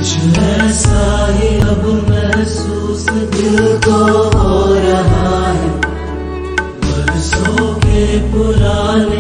ऐसा ही अब महसूस दिल को हो रहा है, बरसों के पुराने